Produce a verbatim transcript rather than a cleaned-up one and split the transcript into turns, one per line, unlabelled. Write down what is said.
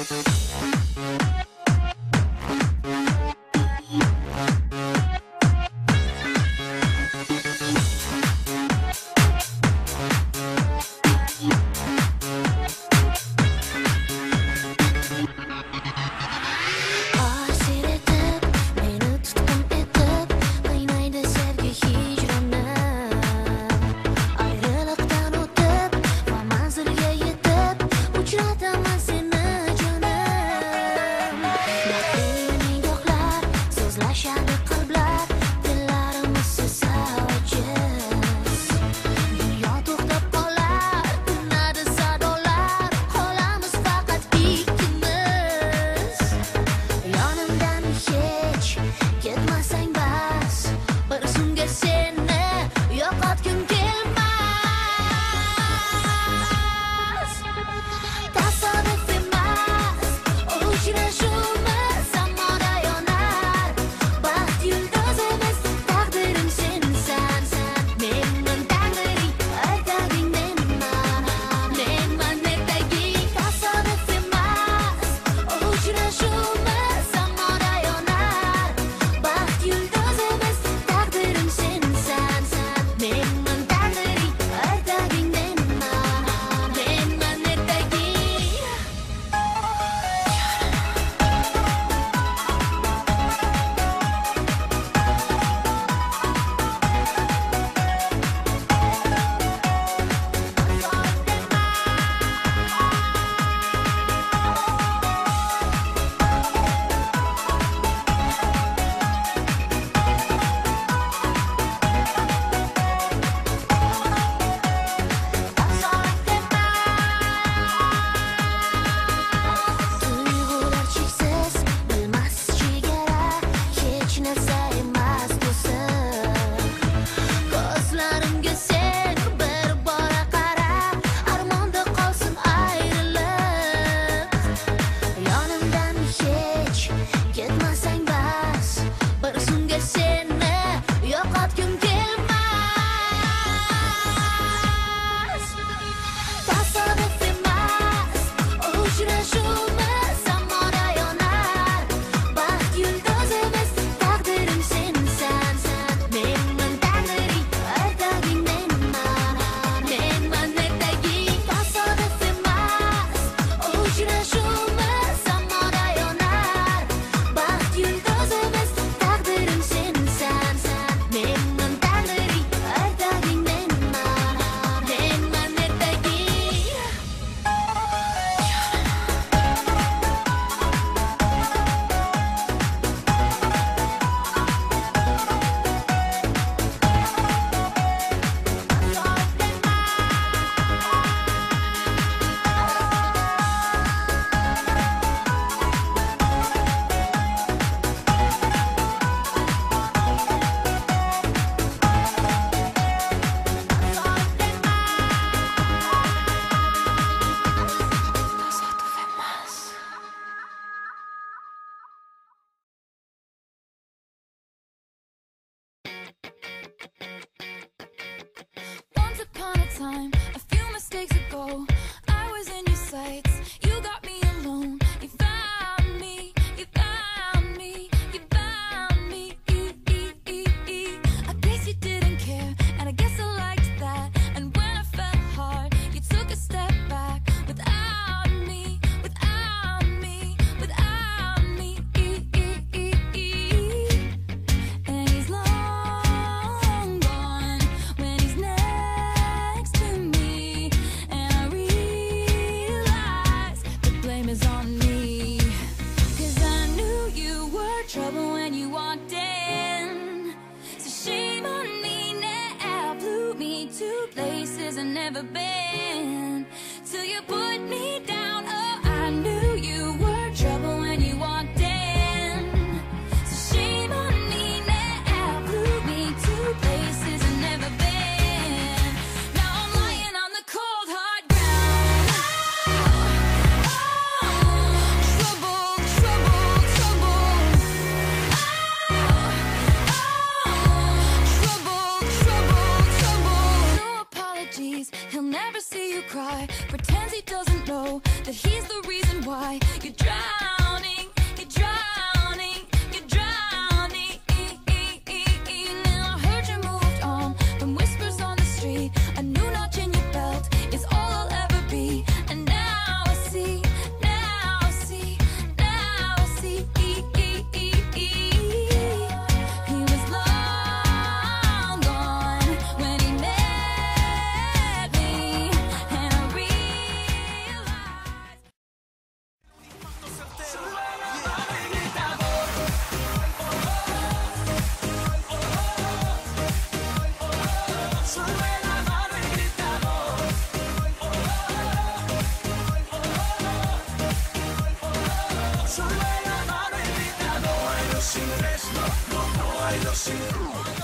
time, a few mistakes ago, I was in your sights. You got me alone. You found me. You found me. You found me. E e e e. I guess you didn't care, and I guess I liked that. And when I fell hard, you took a step back. Without me, without me, without me. E e e e. And he's long gone when he's next to me, and I realize the blame is on me. 'Cause I knew you were trouble when you walked in. So shame on me now, blew me to places I've never been. Till you put me down, oh, I knew you were trouble when you walked in. So shame on me now, blew me to places I've never been. Now I'm lying on the cold hard ground. Oh, trouble, trouble, trouble. Oh, trouble, trouble, trouble. No apologies, he'll never see you cry. Pretends he doesn't know
bailo sin rumbo.